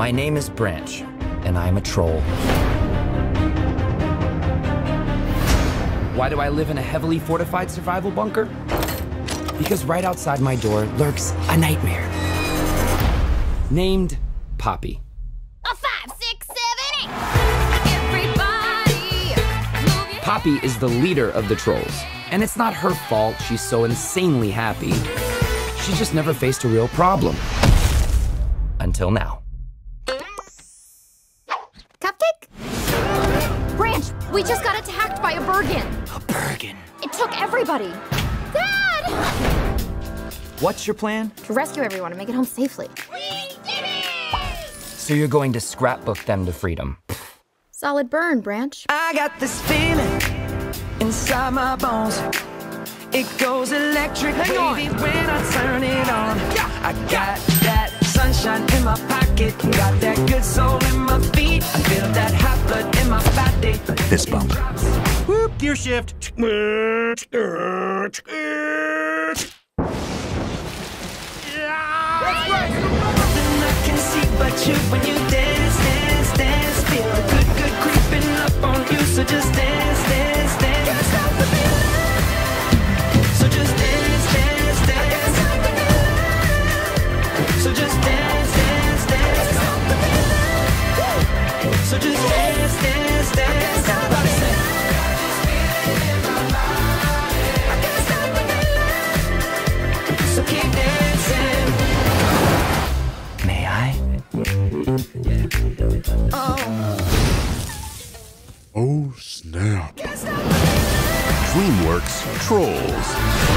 My name is Branch, and I'm a troll. Why do I live in a heavily fortified survival bunker? Because right outside my door lurks a nightmare named Poppy. A 5, 6, 7, 8. Everybody, move your Poppy is the leader of the trolls, and it's not her fault she's so insanely happy. She just never faced a real problem. Until now. Cupcake? Branch, we just got attacked by a Bergen. A Bergen. It took everybody. Dad! What's your plan? To rescue everyone and make it home safely. We did it! So you're going to scrapbook them to freedom. Solid burn, Branch. I got this feeling inside my bones. It goes electric, baby, when I turn it on. I got that sunshine in my pocket, got that good soul in my feet. I feel that hot blood in my body. Fist bump. Whoop, gear shift. Nothing I can see but you when you dance, dance, dance. Feel the good, good creeping up on you, so just dance, dance, dance. Can't stop the feeling. So just dance, dance, dance. So just dance, dance, dance. So just dance, dance, dance. Everybody say. I can't stop the feeling. So keep dancing. May I? Oh, snap. DreamWorks Trolls.